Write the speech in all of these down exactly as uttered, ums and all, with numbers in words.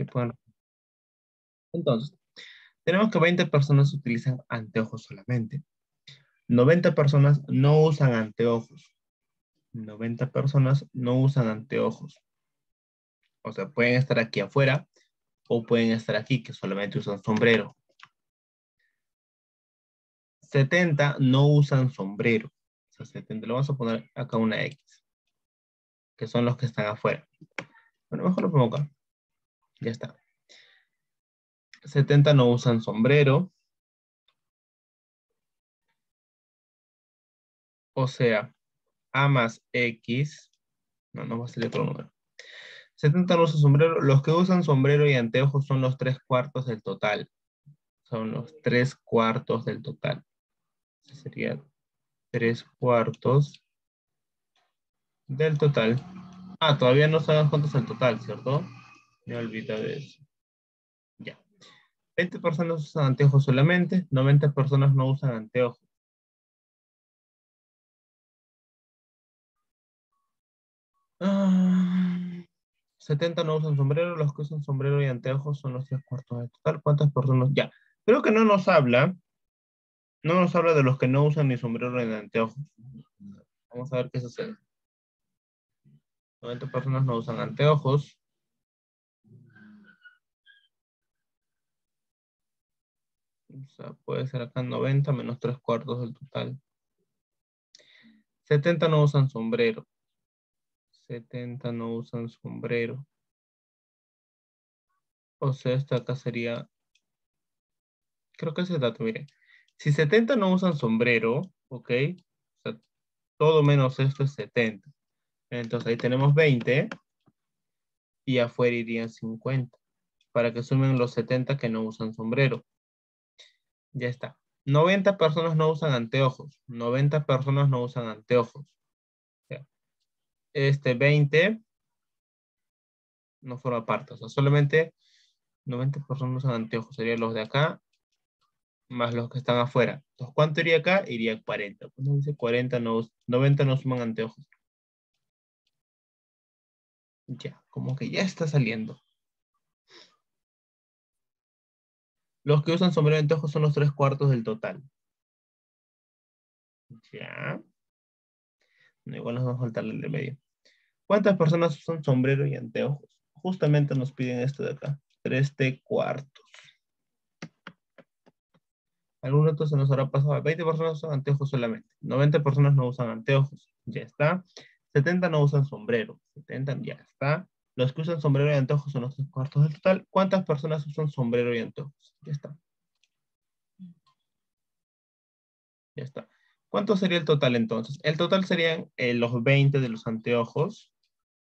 que pueden... Entonces, tenemos que veinte personas utilizan anteojos solamente. noventa personas no usan anteojos. noventa personas no usan anteojos. O sea, pueden estar aquí afuera o pueden estar aquí que solamente usan sombrero. setenta no usan sombrero. O sea, setenta, le vamos a poner acá una X, que son los que están afuera. Bueno, mejor lo pongo acá. Ya está. setenta no usan sombrero. O sea, A más X. No, no va a salir otro número. setenta no usan sombrero. Los que usan sombrero y anteojos son los tres cuartos del total. Son los tres cuartos del total. Sería tres cuartos del total. Ah, todavía no sabemos cuánto es el total, ¿cierto? Me olvidé de eso. Ya. veinte personas usan anteojos solamente, noventa personas no usan anteojos. Ah, setenta no usan sombrero, los que usan sombrero y anteojos son los tres cuartos del total. ¿Cuántas personas? Ya. Creo que no nos habla, no nos habla de los que no usan ni sombrero ni anteojos. Vamos a ver qué sucede. noventa personas no usan anteojos. O sea, puede ser acá noventa menos tres cuartos del total. setenta no usan sombrero. setenta no usan sombrero. O sea, esto acá sería... Creo que ese dato, mire. Si setenta no usan sombrero, ¿ok? O sea, todo menos esto es setenta. Entonces ahí tenemos veinte. Y afuera irían cincuenta. Para que sumen los setenta que no usan sombrero. Ya está. noventa personas no usan anteojos. noventa personas no usan anteojos. Este veinte no forma parte. O sea, solamente noventa personas no usan anteojos. Serían los de acá más los que están afuera. Entonces, ¿cuánto iría acá? Iría cuarenta. Cuando dice cuarenta, no, noventa no suman anteojos. Ya, como que ya está saliendo. Los que usan sombrero de anteojos son los tres cuartos del total. Ya. No, igual nos vamos a faltar el de medio. ¿Cuántas personas usan sombrero y anteojos? Justamente nos piden esto de acá. tres t cuartos. Algún otro se nos habrá pasado. veinte personas usan anteojos solamente. noventa personas no usan anteojos. Ya está. setenta no usan sombrero. setenta ya está. Los que usan sombrero y anteojos son los tres cuartos del total. ¿Cuántas personas usan sombrero y anteojos? Ya está. Ya está. ¿Cuánto sería el total entonces? El total serían eh, los veinte de los anteojos.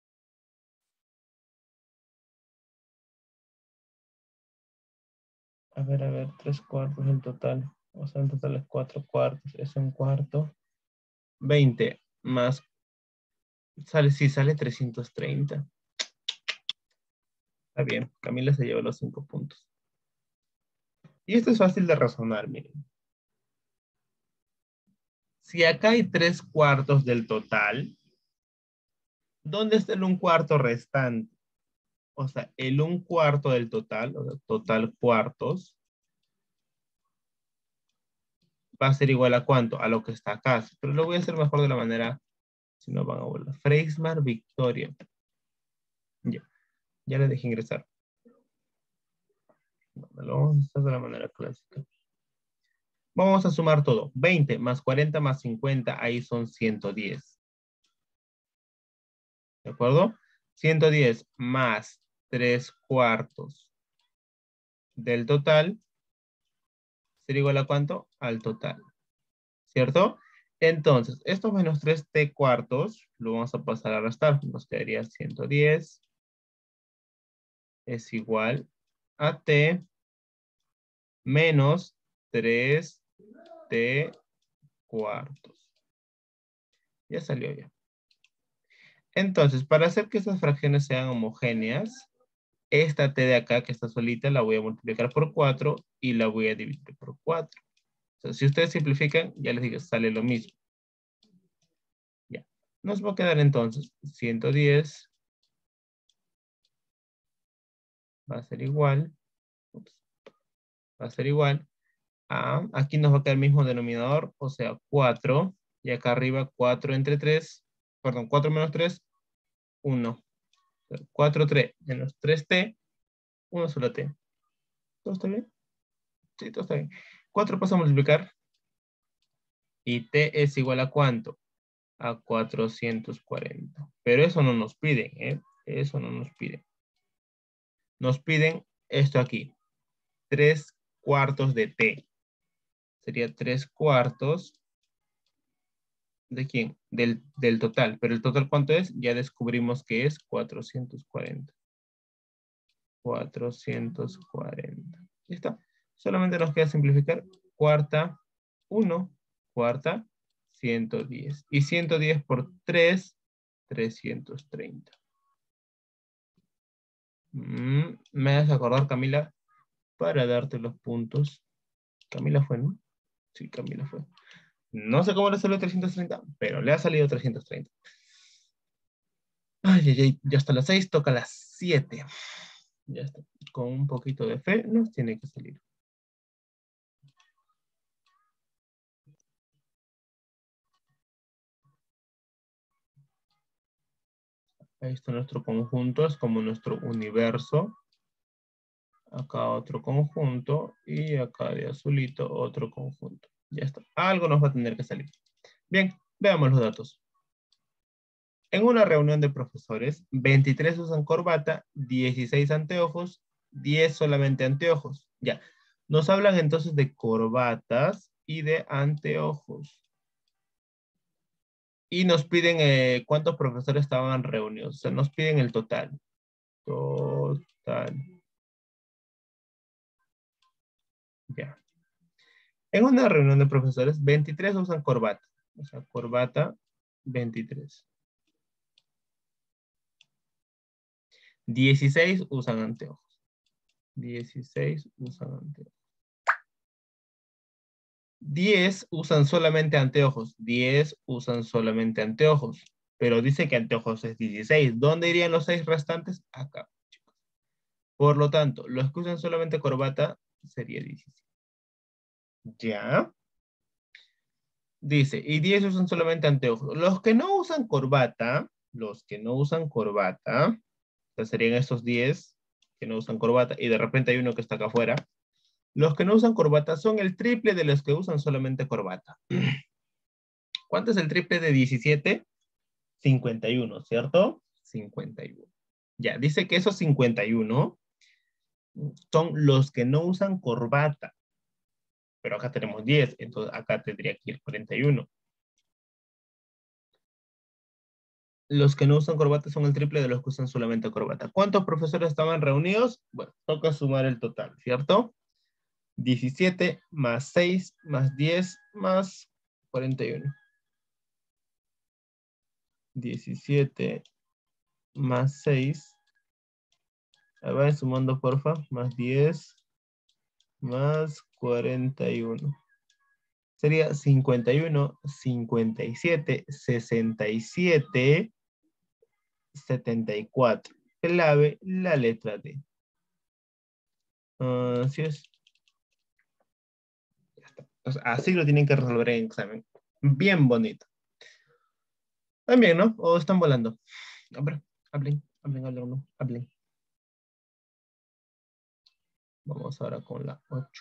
A ver, a ver, tres cuartos el total. O sea, en total es cuatro cuartos. Es un cuarto. veinte más... Sale, sí, sale trescientos treinta. Está bien. Camila se lleva los cinco puntos. Y esto es fácil de razonar, miren. Si acá hay tres cuartos del total, ¿dónde está el un cuarto restante? O sea, el un cuarto del total, o sea, total cuartos, va a ser igual a ¿cuánto? A lo que está acá. Pero lo voy a hacer mejor de la manera, si no van a volver. Freismar Victoria. Ya, ya le dejé ingresar. Bueno, lo vamos a hacer de la manera clásica. Vamos a sumar todo. veinte más cuarenta más cincuenta, ahí son ciento diez. ¿De acuerdo? ciento diez más tres cuartos del total sería igual a ¿cuánto? Al total. ¿Cierto? Entonces, estos menos tres t cuartos lo vamos a pasar a restar. Nos quedaría ciento diez es igual a t menos tres t cuartos. Ya salió ya. Entonces, para hacer que estas fracciones sean homogéneas, esta t de acá que está solita la voy a multiplicar por cuatro y la voy a dividir por cuatro. O sea, si ustedes simplifican, ya les digo, sale lo mismo. Ya. Nos va a quedar entonces ciento diez va a ser igual, ups, va a ser igual a, aquí nos va a quedar el mismo denominador, o sea, cuatro, y acá arriba cuatro entre tres, perdón, cuatro menos tres, uno. cuatro, tres menos tres t, uno solo t. ¿Todo está bien? Sí, todo está bien. cuatro pasa a multiplicar, y t es igual a ¿cuánto? A cuatrocientos cuarenta. Pero eso no nos piden, ¿eh? Eso no nos piden. Nos piden esto aquí, tres cuartos de t. Sería tres cuartos ¿de quién? Del, del total. Pero el total, ¿cuánto es? Ya descubrimos que es cuatrocientos cuarenta. cuatrocientos cuarenta. Ya está. Solamente nos queda simplificar. Cuarta, uno. Cuarta, ciento diez. Y ciento diez por tres, trescientos treinta. Mm, me has acordar, Camila, para darte los puntos. Camila fue, ¿no? Sí, Camila fue. No sé cómo le salió trescientos treinta, pero le ha salido trescientos treinta. Ay, ay, ay, ya hasta las seis, toca las siete. Ya está. Con un poquito de fe nos tiene que salir. Ahí está nuestro conjunto, es como nuestro universo. Acá otro conjunto y acá de azulito otro conjunto. Ya está. Algo nos va a tener que salir. Bien, veamos los datos. En una reunión de profesores, veintitrés usan corbata, dieciséis anteojos, diez solamente anteojos. Ya. Nos hablan entonces de corbatas y de anteojos. Y nos piden eh, cuántos profesores estaban reunidos. O sea, nos piden el total. Total. Ya. En una reunión de profesores, veintitrés usan corbata. O sea, corbata, veintitrés. dieciséis usan anteojos. dieciséis usan anteojos. diez usan solamente anteojos. diez usan solamente anteojos. Pero dice que anteojos es dieciséis. ¿Dónde irían los seis restantes? Acá, chicos. Por lo tanto, los que usan solamente corbata sería dieciséis. ¿Ya? Dice, y diez usan solamente anteojos. Los que no usan corbata, los que no usan corbata, o sea, serían estos diez que no usan corbata, y de repente hay uno que está acá afuera. Los que no usan corbata son el triple de los que usan solamente corbata. ¿Cuánto es el triple de diecisiete? cincuenta y uno, ¿cierto? cincuenta y uno. Ya, dice que esos cincuenta y uno son los que no usan corbata. Pero acá tenemos diez, entonces acá tendría que ir cuarenta y uno. Los que no usan corbata son el triple de los que usan solamente corbata. ¿Cuántos profesores estaban reunidos? Bueno, toca sumar el total, ¿cierto? diecisiete más seis más diez más cuarenta y uno. diecisiete más seis. A ver, sumando porfa. Más diez más cuarenta y uno. Sería cincuenta y uno, cincuenta y siete, sesenta y siete, setenta y cuatro. Clave la letra D. Uh, así es. Ya está. Entonces, así lo tienen que resolver en examen. Bien bonito. También, ¿no? O están volando. A ver, hablen, hablen, hablen, no, hablen. Vamos ahora con la ocho.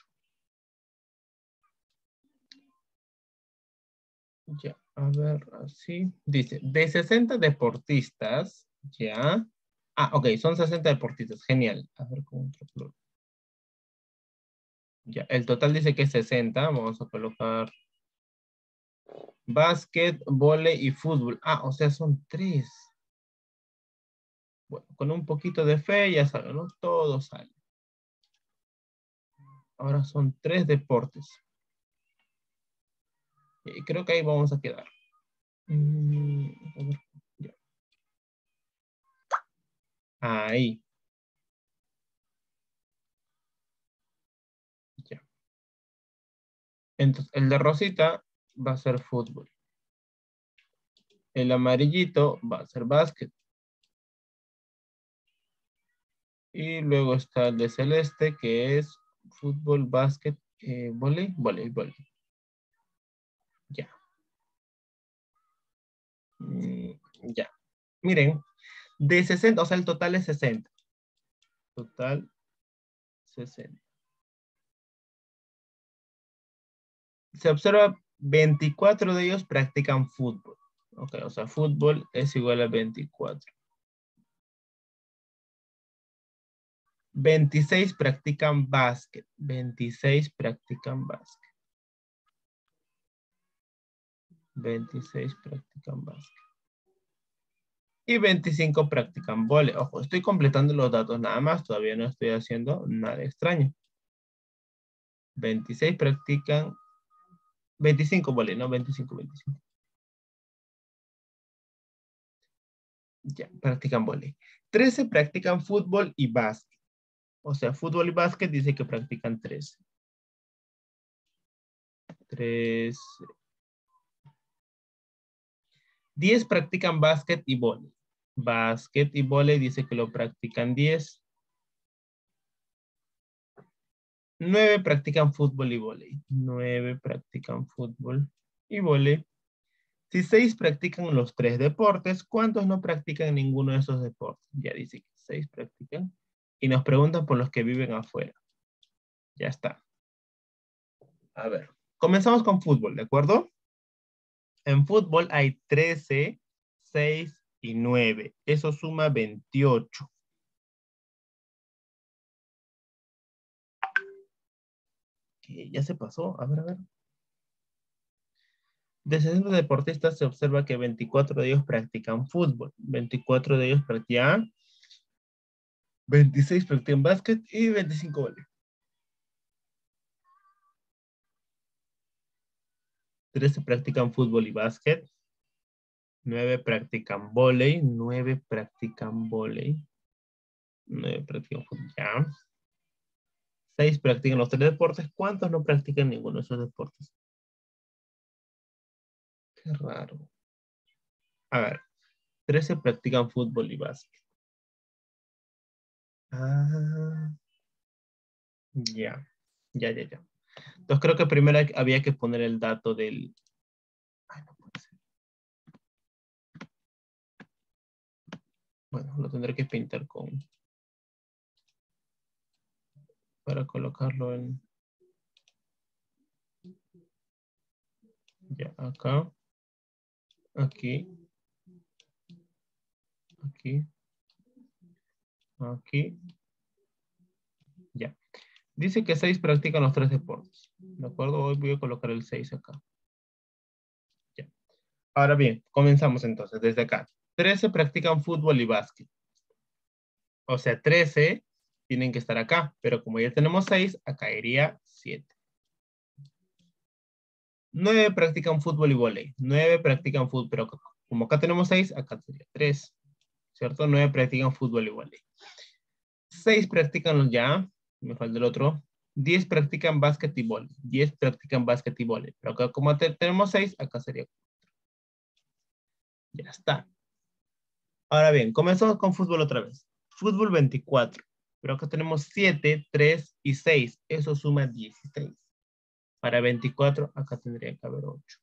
Ya, a ver, así. Dice, de sesenta deportistas, ya. Ah, ok, son sesenta deportistas, genial. A ver, con otro color. Ya, el total dice que es sesenta. Vamos a colocar básquet, vóley y fútbol. Ah, o sea, son tres. Bueno, con un poquito de fe, ya saben, ¿no? Todo sale. Ahora son tres deportes. Y creo que ahí vamos a quedar. Mm, a ver, ya. Ahí. Ya. Entonces, el de Rosita va a ser fútbol. El amarillito va a ser básquet. Y luego está el de celeste, que es fútbol, básquet, eh, volei, volei, volei. Ya. Mm, ya. Miren, de sesenta, o sea, el total es sesenta. Total sesenta. Se observa veinticuatro de ellos practican fútbol. Ok, o sea, fútbol es igual a veinticuatro. veintiséis practican básquet. veintiséis practican básquet. veintiséis practican básquet. Y veinticinco practican vóley. Ojo, estoy completando los datos nada más. Todavía no estoy haciendo nada extraño. veintiséis practican... veinticinco vóley, no veinticinco, veinticinco. Ya, practican vóley. trece practican fútbol y básquet. O sea, fútbol y básquet dice que practican trece. trece. diez practican básquet y vóley. Básquet y vóley dice que lo practican diez. nueve practican fútbol y vóley. nueve practican fútbol y vóley. Si seis practican los tres deportes, ¿cuántos no practican ninguno de esos deportes? Ya dice que seis practican. Y nos preguntan por los que viven afuera. Ya está. A ver, comenzamos con fútbol, ¿de acuerdo? En fútbol hay trece, seis y nueve. Eso suma veintiocho. ¿Qué? Ya se pasó. A ver, a ver. De sesenta deportistas se observa que veinticuatro de ellos practican fútbol. veinticuatro de ellos practican. veintiséis practican básquet y veinticinco vóley. trece practican fútbol y básquet. nueve practican vóley. nueve practican vóley. nueve practican fútbol. Ya. seis practican los tres deportes. ¿Cuántos no practican ninguno de esos deportes? Qué raro. A ver. trece practican fútbol y básquet. Ah. Ya. Ya, ya, ya. Entonces creo que primero había que poner el dato del... Ay, no puede ser. Bueno, lo tendré que pintar con... Para colocarlo en... Ya, acá. Aquí. Aquí. Aquí. Ya. Dice que seis practican los tres deportes. ¿De acuerdo? Hoy voy a colocar el seis acá. Ya. Ahora bien, comenzamos entonces desde acá. trece practican fútbol y básquet. O sea, trece tienen que estar acá. Pero como ya tenemos seis, acá iría siete. nueve practican fútbol y vóley. nueve practican fútbol, pero como acá tenemos seis, acá sería tres. ¿Cierto? nueve practican fútbol y vóley. seis practican los ya, me falta el otro. diez practican básquet y vóley. diez practican básquet y vóley. Pero acá como te, tenemos seis, acá sería cuatro. Ya está. Ahora bien, comenzamos con fútbol otra vez. Fútbol veinticuatro. Pero acá tenemos siete, tres y seis. Eso suma dieciséis. Para veinticuatro, acá tendría que haber ocho.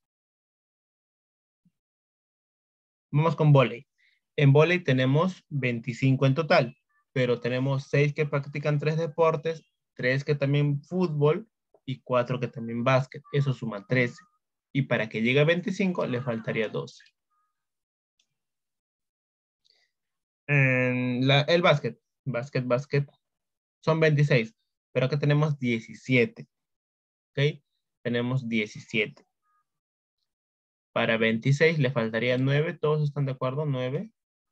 Vamos con vóley. En vóley tenemos veinticinco en total, pero tenemos seis que practican tres deportes, tres que también fútbol y cuatro que también básquet. Eso suma trece. Y para que llegue a veinticinco le faltaría doce. En la, el básquet, básquet, básquet, son veintiséis, pero acá tenemos diecisiete. ¿Ok? Tenemos diecisiete. Para veintiséis le faltaría nueve. ¿Todos están de acuerdo? nueve.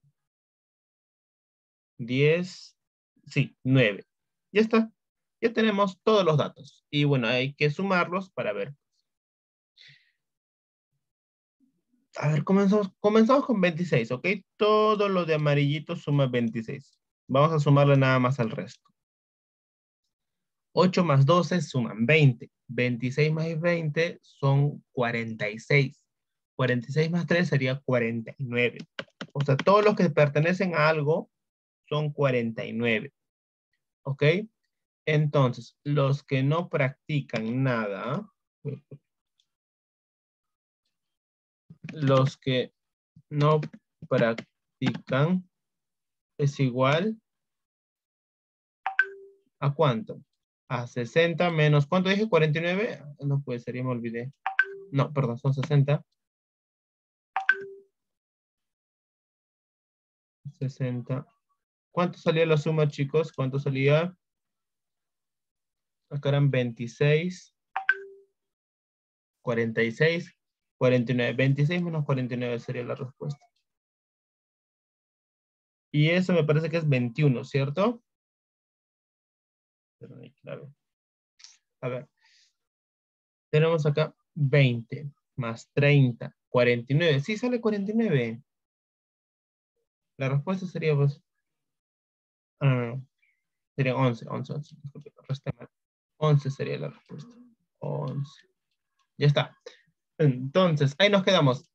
diez, sí, nueve. Ya está. Ya tenemos todos los datos. Y bueno, hay que sumarlos para ver. A ver, comenzamos, comenzamos con veintiséis, ¿ok? Todo lo de amarillito suma veintiséis. Vamos a sumarle nada más al resto. ocho más doce suman veinte. veintiséis más veinte son cuarenta y seis. cuarenta y seis más tres sería cuarenta y nueve. O sea, todos los que pertenecen a algo son cuarenta y nueve. ¿Ok? Entonces, los que no practican nada, los que no practican es igual ¿a cuánto? A sesenta menos, ¿cuánto dije? ¿cuarenta y nueve? No puede ser, ya me olvidé. No, perdón, son sesenta. sesenta. ¿Cuánto salía la suma, chicos? ¿Cuánto salía? Acá eran veintiséis, cuarenta y seis, cuarenta y nueve. veintiséis menos cuarenta y nueve sería la respuesta. Y eso me parece que es veintiuno, ¿cierto? Perdón, claro. A ver. Tenemos acá veinte más treinta, cuarenta y nueve. Sí, sale cuarenta y nueve. La respuesta sería, pues, ah, no, no, sería once, once, once. Disculpe, resté mal. once sería la respuesta. once. Ya está. Entonces, ahí nos quedamos.